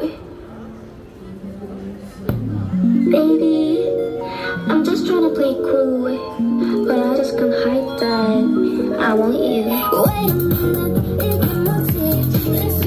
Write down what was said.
Baby, I'm just trying to play cool, but I just can't hide that I want you. Wait a minute, it cannot take.